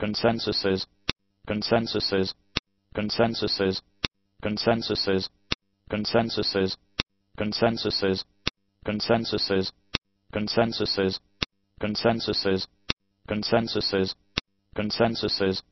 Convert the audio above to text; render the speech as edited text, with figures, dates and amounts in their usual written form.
consensuses, consensuses, consensuses, consensuses, consensuses, consensuses, consensuses, consensuses, consensuses, consensuses, consensuses,